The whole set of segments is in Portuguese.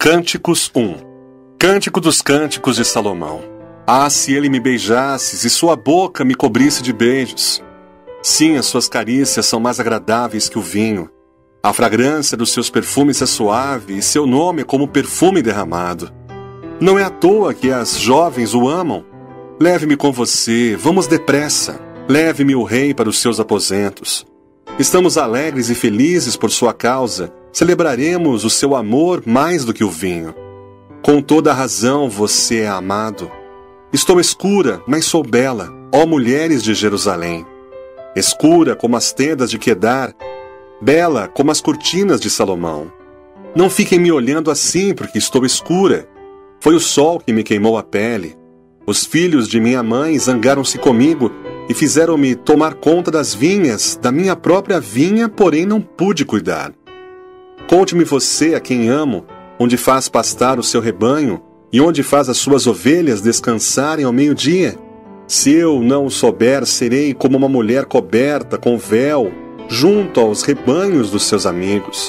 Cânticos 1. Cântico dos Cânticos de Salomão. Ah, se ele me beijasse, e sua boca me cobrisse de beijos. Sim, as suas carícias são mais agradáveis que o vinho. A fragrância dos seus perfumes é suave, e seu nome é como perfume derramado. Não é à toa que as jovens o amam. Leve-me com você, vamos depressa. Leve-me o rei para os seus aposentos. Estamos alegres e felizes por sua causa. Celebraremos o seu amor mais do que o vinho. Com toda a razão você é amado. Estou escura, mas sou bela, ó mulheres de Jerusalém. Escura como as tendas de Quedar, bela como as cortinas de Salomão. Não fiquem me olhando assim, porque estou escura. Foi o sol que me queimou a pele. Os filhos de minha mãe zangaram-se comigo e fizeram-me tomar conta das vinhas, da minha própria vinha, porém não pude cuidar. Conte-me você a quem amo, onde faz pastar o seu rebanho e onde faz as suas ovelhas descansarem ao meio-dia. Se eu não o souber, serei como uma mulher coberta com véu junto aos rebanhos dos seus amigos.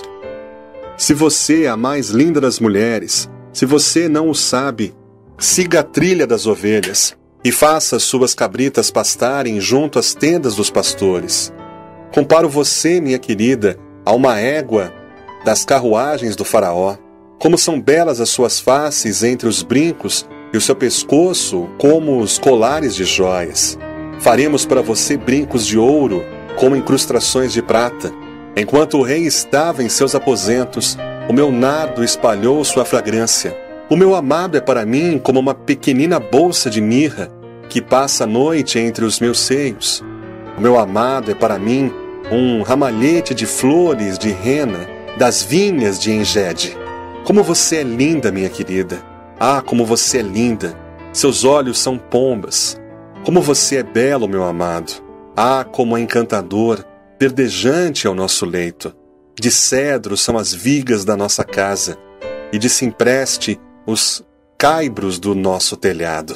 Se você é a mais linda das mulheres, se você não o sabe, siga a trilha das ovelhas e faça as suas cabritas pastarem junto às tendas dos pastores. Comparo você, minha querida, a uma égua das carruagens do faraó. Como são belas as suas faces entre os brincos e o seu pescoço como os colares de joias. Faremos para você brincos de ouro com incrustações de prata. Enquanto o rei estava em seus aposentos, o meu nardo espalhou sua fragrância. O meu amado é para mim como uma pequenina bolsa de mirra que passa a noite entre os meus seios. O meu amado é para mim um ramalhete de flores de rena das vinhas de Engede. Como você é linda, minha querida! Ah, como você é linda! Seus olhos são pombas. Como você é belo, meu amado! Ah, como é encantador, verdejante é o nosso leito. De cedro são as vigas da nossa casa, e de cipreste os caibros do nosso telhado.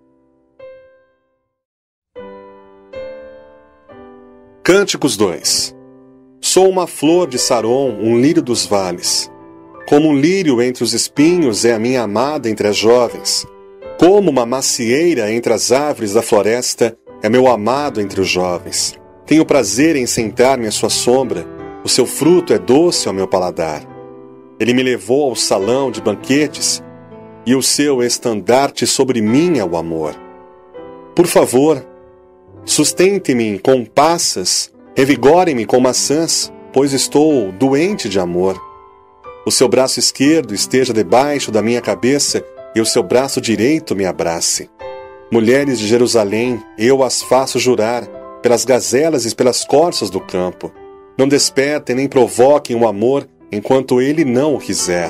Cânticos 2. Sou uma flor de Saron, um lírio dos vales. Como um lírio entre os espinhos é a minha amada entre as jovens. Como uma macieira entre as árvores da floresta é meu amado entre os jovens. Tenho prazer em sentar-me à sua sombra. O seu fruto é doce ao meu paladar. Ele me levou ao salão de banquetes e o seu estandarte sobre mim é o amor. Por favor, sustente-me com passas, revigorem-me com maçãs, pois estou doente de amor. O seu braço esquerdo esteja debaixo da minha cabeça e o seu braço direito me abrace. Mulheres de Jerusalém, eu as faço jurar, pelas gazelas e pelas corças do campo. Não despertem nem provoquem o amor enquanto ele não o quiser.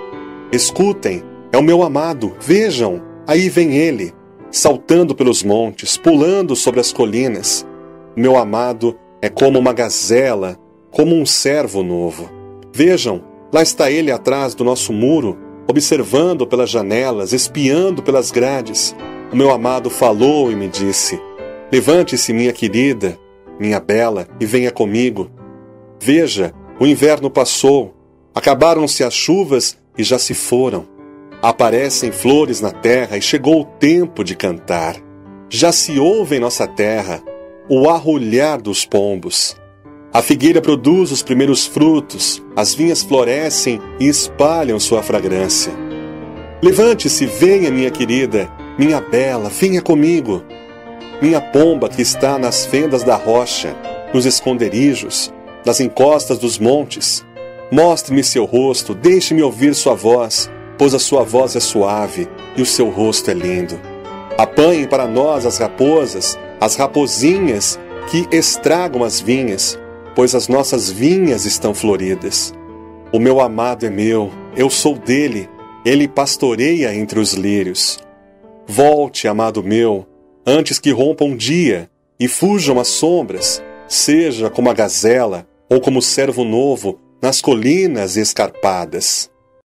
Escutem, é o meu amado, vejam, aí vem ele, saltando pelos montes, pulando sobre as colinas. O meu amado é como uma gazela, como um cervo novo. Vejam, lá está ele atrás do nosso muro, observando pelas janelas, espiando pelas grades. O meu amado falou e me disse: levante-se, minha querida, minha bela, e venha comigo. Veja, o inverno passou, acabaram-se as chuvas e já se foram. Aparecem flores na terra e chegou o tempo de cantar. Já se ouve em nossa terra o arrulhar dos pombos. A figueira produz os primeiros frutos, as vinhas florescem e espalham sua fragrância. Levante-se, venha, minha querida, minha bela, venha comigo. Minha pomba que está nas fendas da rocha, nos esconderijos, nas encostas dos montes. Mostre-me seu rosto, deixe-me ouvir sua voz, pois a sua voz é suave e o seu rosto é lindo. Apanhem para nós as raposas, as raposinhas que estragam as vinhas, pois as nossas vinhas estão floridas. O meu amado é meu, eu sou dele, ele pastoreia entre os lírios. Volte, amado meu, antes que rompa um dia e fujam as sombras, seja como a gazela ou como o cervo novo nas colinas escarpadas.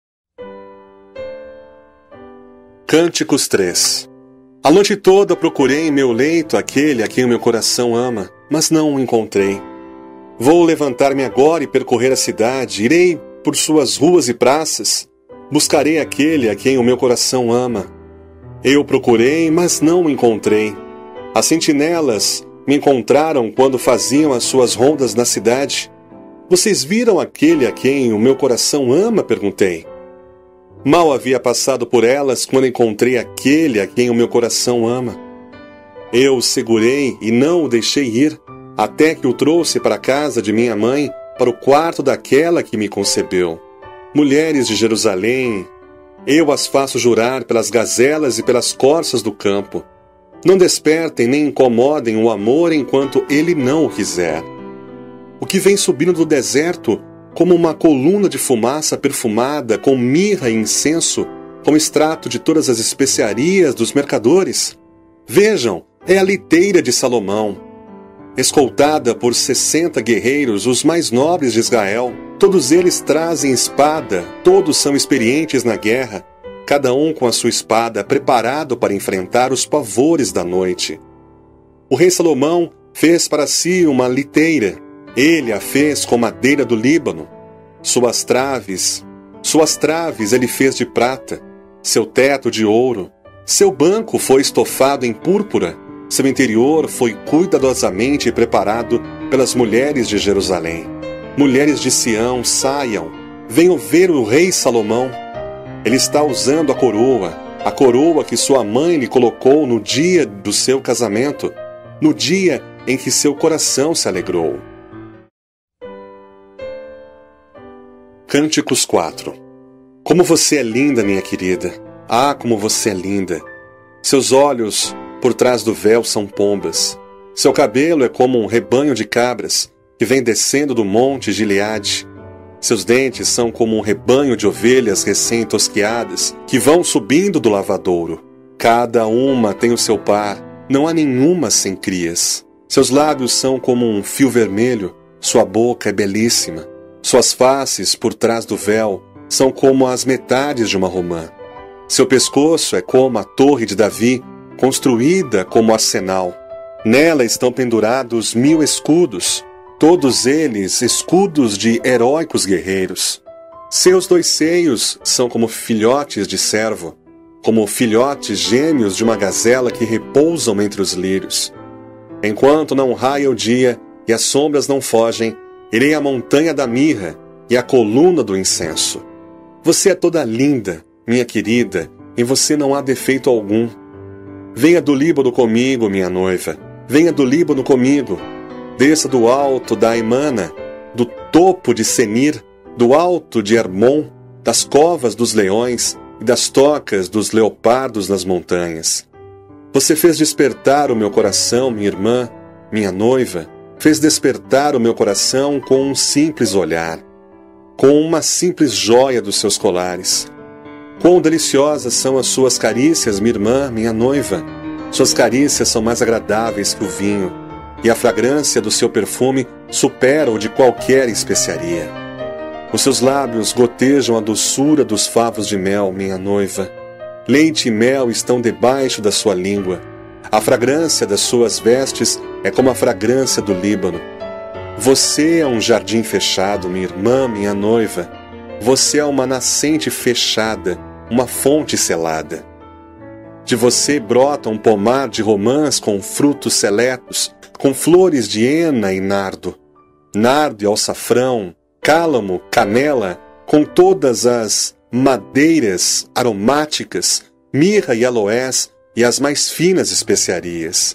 Cânticos 3. A noite toda procurei em meu leito aquele a quem o meu coração ama, mas não o encontrei. Vou levantar-me agora e percorrer a cidade, irei por suas ruas e praças. Buscarei aquele a quem o meu coração ama. Eu procurei, mas não o encontrei. As sentinelas me encontraram quando faziam as suas rondas na cidade. Vocês viram aquele a quem o meu coração ama? Perguntei. Mal havia passado por elas quando encontrei aquele a quem o meu coração ama. Eu o segurei e não o deixei ir, até que o trouxe para a casa de minha mãe, para o quarto daquela que me concebeu. Mulheres de Jerusalém, eu as faço jurar pelas gazelas e pelas corças do campo. Não despertem nem incomodem o amor enquanto ele não o quiser. O que vem subindo do deserto como uma coluna de fumaça perfumada com mirra e incenso, com extrato de todas as especiarias dos mercadores? Vejam, é a liteira de Salomão. Escoltada por 60 guerreiros, os mais nobres de Israel, todos eles trazem espada, todos são experientes na guerra, cada um com a sua espada preparado para enfrentar os pavores da noite. O rei Salomão fez para si uma liteira. Ele a fez com madeira do Líbano. Suas traves ele fez de prata, seu teto de ouro, seu banco foi estofado em púrpura, seu interior foi cuidadosamente preparado pelas mulheres de Jerusalém. Mulheres de Sião, saiam, venham ver o rei Salomão. Ele está usando a coroa que sua mãe lhe colocou no dia do seu casamento, no dia em que seu coração se alegrou. Cânticos 4. Como você é linda, minha querida! Ah, como você é linda! Seus olhos, por trás do véu, são pombas. Seu cabelo é como um rebanho de cabras que vem descendo do monte Gileade. Seus dentes são como um rebanho de ovelhas recém-tosquiadas que vão subindo do lavadouro. Cada uma tem o seu par, não há nenhuma sem crias. Seus lábios são como um fio vermelho, sua boca é belíssima. Suas faces, por trás do véu, são como as metades de uma romã. Seu pescoço é como a torre de Davi, construída como arsenal. Nela estão pendurados 1000 escudos, todos eles escudos de heróicos guerreiros. Seus 2 seios são como filhotes de cervo, como filhotes gêmeos de uma gazela que repousam entre os lírios. Enquanto não raia o dia e as sombras não fogem, irei à montanha da mirra e à coluna do incenso. Você é toda linda, minha querida, em você não há defeito algum. Venha do Líbano comigo, minha noiva. Venha do Líbano comigo. Desça do alto da Aimana, do topo de Senir, do alto de Hermon, das covas dos leões e das tocas dos leopardos nas montanhas. Você fez despertar o meu coração, minha irmã, minha noiva, fez despertar o meu coração com um simples olhar, com uma simples joia dos seus colares. Quão deliciosas são as suas carícias, minha irmã, minha noiva. Suas carícias são mais agradáveis que o vinho, e a fragrância do seu perfume supera o de qualquer especiaria. Os seus lábios gotejam a doçura dos favos de mel, minha noiva. Leite e mel estão debaixo da sua língua. A fragrância das suas vestes é como a fragrância do Líbano. Você é um jardim fechado, minha irmã, minha noiva. Você é uma nascente fechada, uma fonte selada. De você brota um pomar de romãs com frutos seletos, com flores de hena e nardo. Nardo e alçafrão, cálamo, canela, com todas as madeiras aromáticas, mirra e aloés e as mais finas especiarias.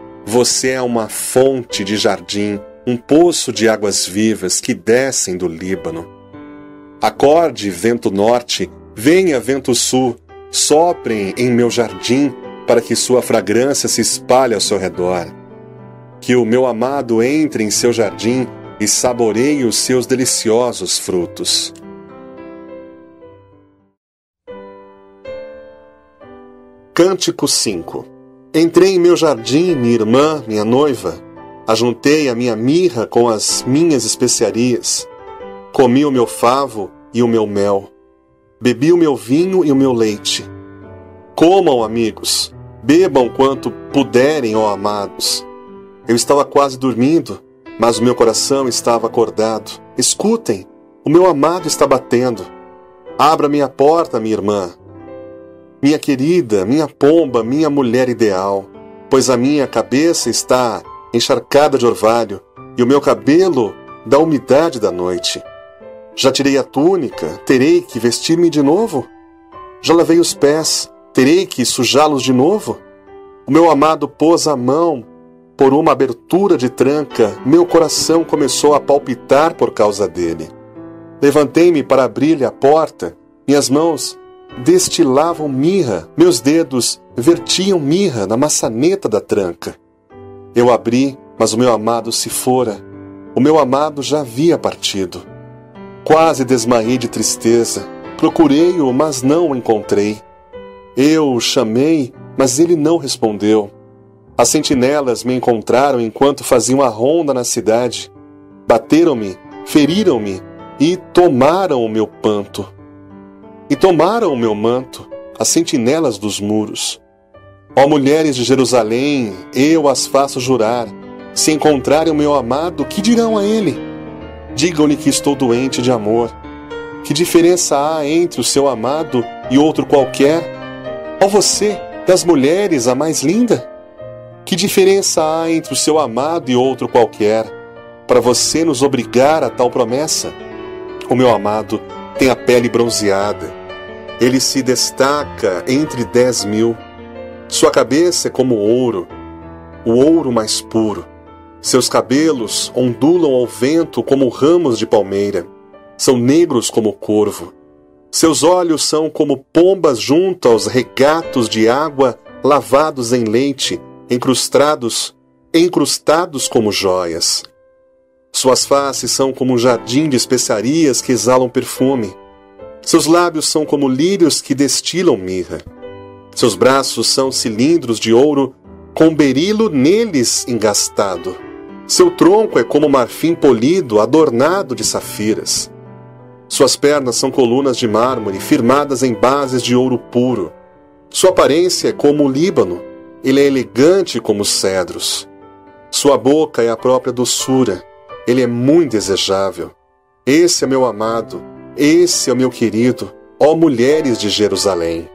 Você é uma fonte de jardim, um poço de águas vivas que descem do Líbano. Acorde, vento norte, venha, vento sul, soprem em meu jardim para que sua fragrância se espalhe ao seu redor. Que o meu amado entre em seu jardim e saboreie os seus deliciosos frutos. Cântico 5. Entrei em meu jardim, minha irmã, minha noiva. Ajuntei a minha mirra com as minhas especiarias. Comi o meu favo e o meu mel. Bebi o meu vinho e o meu leite. Comam, amigos. Bebam quanto puderem, ó amados. Eu estava quase dormindo, mas o meu coração estava acordado. Escutem, o meu amado está batendo. Abra minha porta, minha irmã. Minha querida, minha pomba, minha mulher ideal, pois a minha cabeça está encharcada de orvalho e o meu cabelo da umidade da noite. Já tirei a túnica, terei que vestir-me de novo? Já lavei os pés, terei que sujá-los de novo? O meu amado pôs a mão por uma abertura de tranca, meu coração começou a palpitar por causa dele. Levantei-me para abrir-lhe a porta, minhas mãos destilavam mirra, meus dedos vertiam mirra na maçaneta da tranca. Eu abri, mas o meu amado se fora. O meu amado já havia partido. Quase desmaiei de tristeza. Procurei-o, mas não o encontrei. Eu o chamei, mas ele não respondeu. As sentinelas me encontraram enquanto faziam a ronda na cidade. Bateram-me, feriram-me e tomaram o meu panto. E tomaram o meu manto, as sentinelas dos muros. Ó mulheres de Jerusalém, eu as faço jurar. Se encontrarem o meu amado, que dirão a ele? Digam-lhe que estou doente de amor. Que diferença há entre o seu amado e outro qualquer? Ó você, das mulheres, a mais linda? Que diferença há entre o seu amado e outro qualquer, para você nos obrigar a tal promessa? O meu amado tem a pele bronzeada. Ele se destaca entre 10.000. Sua cabeça é como ouro, o ouro mais puro. Seus cabelos ondulam ao vento como ramos de palmeira. São negros como corvo. Seus olhos são como pombas junto aos regatos de água lavados em leite, encrustados como joias. Suas faces são como um jardim de especiarias que exalam perfume. Seus lábios são como lírios que destilam mirra. Seus braços são cilindros de ouro com berilo neles engastado. Seu tronco é como marfim polido adornado de safiras. Suas pernas são colunas de mármore firmadas em bases de ouro puro. Sua aparência é como o Líbano. Ele é elegante como os cedros. Sua boca é a própria doçura. Ele é muito desejável. Esse é meu amado. Esse é o meu querido, ó mulheres de Jerusalém.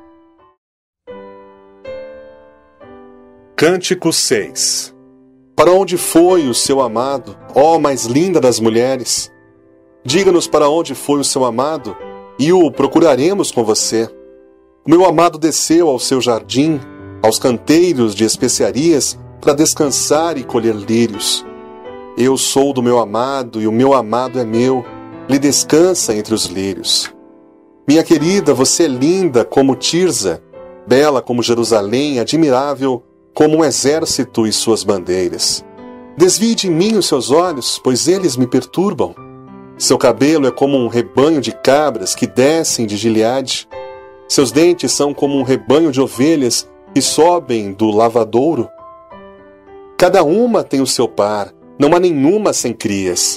Cântico 6. Para onde foi o seu amado, ó mais linda das mulheres? Diga-nos para onde foi o seu amado, e o procuraremos com você. O meu amado desceu ao seu jardim, aos canteiros de especiarias, para descansar e colher lírios. Eu sou do meu amado, e o meu amado é meu. Ele descansa entre os lírios. Minha querida, você é linda como Tirza, bela como Jerusalém, admirável como um exército e suas bandeiras. Desvie de mim os seus olhos, pois eles me perturbam. Seu cabelo é como um rebanho de cabras que descem de Gileade. Seus dentes são como um rebanho de ovelhas que sobem do lavadouro. Cada uma tem o seu par, não há nenhuma sem crias.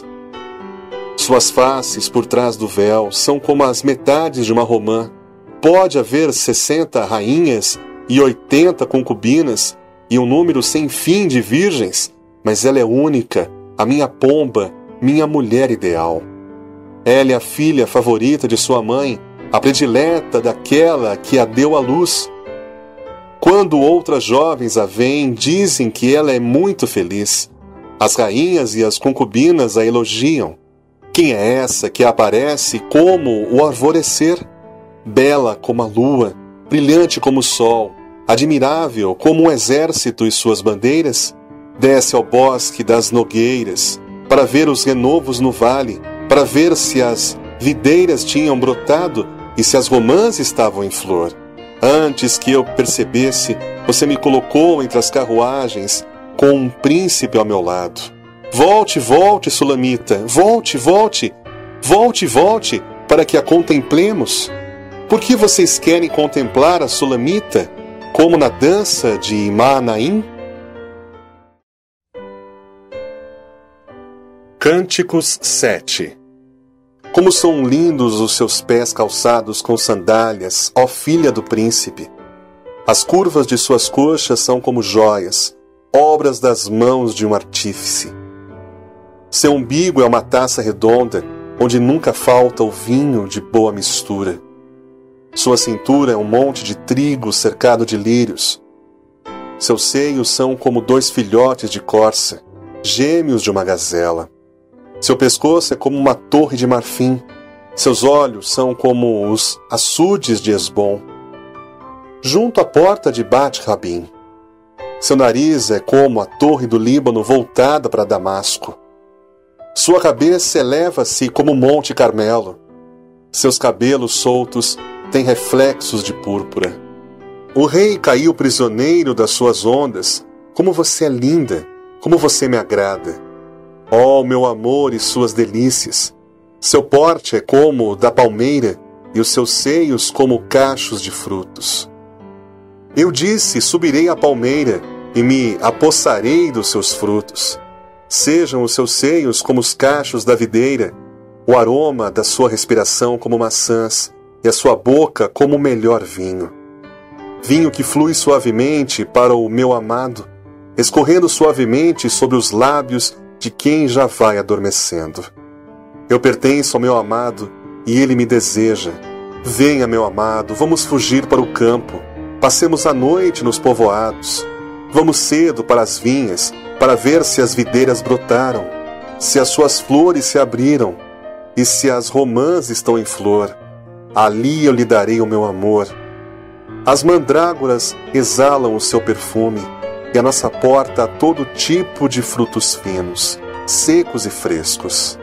Suas faces por trás do véu são como as metades de uma romã. Pode haver 60 rainhas e 80 concubinas e um número sem fim de virgens, mas ela é única, a minha pomba, minha mulher ideal. Ela é a filha favorita de sua mãe, a predileta daquela que a deu à luz. Quando outras jovens a veem, dizem que ela é muito feliz. As rainhas e as concubinas a elogiam. Quem é essa que aparece como o alvorecer? Bela como a lua, brilhante como o sol, admirável como um exército e suas bandeiras? Desce ao bosque das nogueiras, para ver os renovos no vale, para ver se as videiras tinham brotado e se as romãs estavam em flor. Antes que eu percebesse, você me colocou entre as carruagens, com um príncipe ao meu lado. Volte, volte, Sulamita, volte, volte, volte, volte, para que a contemplemos. Por que vocês querem contemplar a Sulamita, como na dança de Maanaim? Cânticos 7. Como são lindos os seus pés calçados com sandálias, ó filha do príncipe! As curvas de suas coxas são como joias, obras das mãos de um artífice. Seu umbigo é uma taça redonda, onde nunca falta o vinho de boa mistura. Sua cintura é um monte de trigo cercado de lírios. Seus seios são como 2 filhotes de corça, gêmeos de uma gazela. Seu pescoço é como uma torre de marfim. Seus olhos são como os açudes de Hesbom, junto à porta de Bet-Rabim. Seu nariz é como a torre do Líbano voltada para Damasco. Sua cabeça eleva-se como o Monte Carmelo. Seus cabelos soltos têm reflexos de púrpura. O rei caiu prisioneiro das suas ondas. Como você é linda, como você me agrada. Ó, meu amor e suas delícias! Seu porte é como o da palmeira e os seus seios como cachos de frutos. Eu disse, subirei à palmeira e me apossarei dos seus frutos. Sejam os seus seios como os cachos da videira, o aroma da sua respiração como maçãs e a sua boca como o melhor vinho. Vinho que flui suavemente para o meu amado, escorrendo suavemente sobre os lábios de quem já vai adormecendo. Eu pertenço ao meu amado e ele me deseja. Venha, meu amado, vamos fugir para o campo. Passemos a noite nos povoados. Vamos cedo para as vinhas, para ver se as videiras brotaram, se as suas flores se abriram e se as romãs estão em flor. Ali eu lhe darei o meu amor. As mandrágoras exalam o seu perfume e a nossa porta há todo tipo de frutos finos, secos e frescos.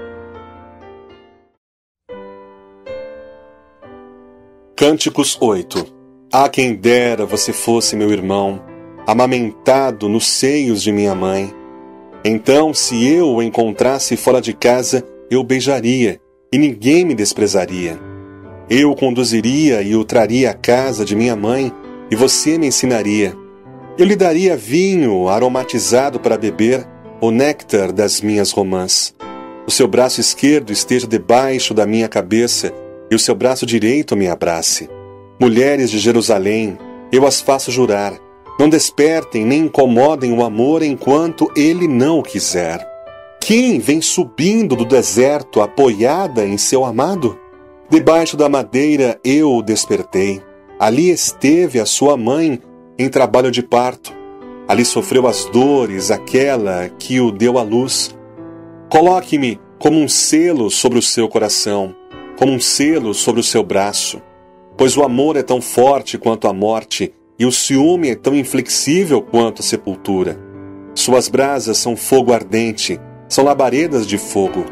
Cânticos 8. Ah, quem dera você fosse meu irmão, amamentado nos seios de minha mãe. Então, se eu o encontrasse fora de casa, eu o beijaria, e ninguém me desprezaria. Eu o conduziria e o traria à casa de minha mãe, e você me ensinaria. Eu lhe daria vinho aromatizado para beber, o néctar das minhas romãs. O seu braço esquerdo esteja debaixo da minha cabeça, e o seu braço direito me abrace. Mulheres de Jerusalém, eu as faço jurar, não despertem nem incomodem o amor enquanto ele não o quiser. Quem vem subindo do deserto apoiada em seu amado? Debaixo da madeira eu o despertei. Ali esteve a sua mãe em trabalho de parto. Ali sofreu as dores aquela que o deu à luz. Coloque-me como um selo sobre o seu coração, como um selo sobre o seu braço. Pois o amor é tão forte quanto a morte, e o ciúme é tão inflexível quanto a sepultura. Suas brasas são fogo ardente, são labaredas de fogo.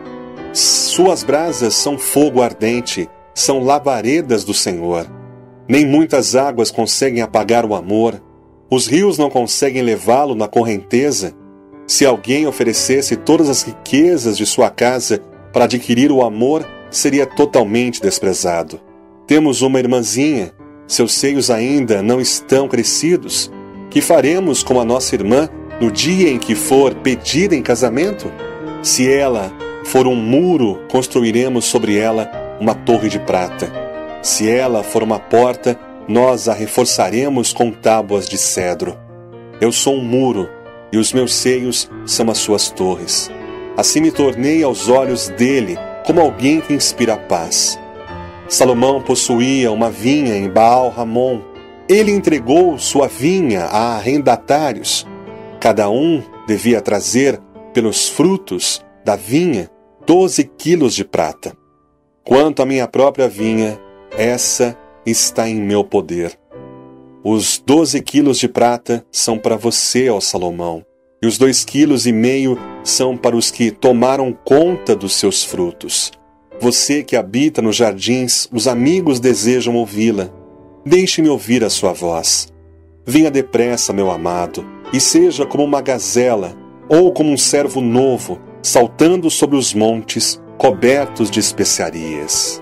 Suas brasas são fogo ardente, são labaredas do Senhor. Nem muitas águas conseguem apagar o amor. Os rios não conseguem levá-lo na correnteza. Se alguém oferecesse todas as riquezas de sua casa para adquirir o amor, seria totalmente desprezado. Temos uma irmãzinha, seus seios ainda não estão crescidos. Que faremos com a nossa irmã no dia em que for pedida em casamento? Se ela for um muro, construiremos sobre ela uma torre de prata. Se ela for uma porta, nós a reforçaremos com tábuas de cedro. Eu sou um muro, e os meus seios são as suas torres. Assim me tornei aos olhos dele como alguém que inspira paz. Salomão possuía uma vinha em Baal-Ramon. Ele entregou sua vinha a arrendatários. Cada um devia trazer, pelos frutos da vinha, 12 quilos de prata. Quanto à minha própria vinha, essa está em meu poder. Os 12 quilos de prata são para você, ó Salomão, e os 2,5 quilos são para os que tomaram conta dos seus frutos. Você que habita nos jardins, os amigos desejam ouvi-la. Deixe-me ouvir a sua voz. Venha depressa, meu amado, e seja como uma gazela, ou como um cervo novo, saltando sobre os montes, cobertos de especiarias.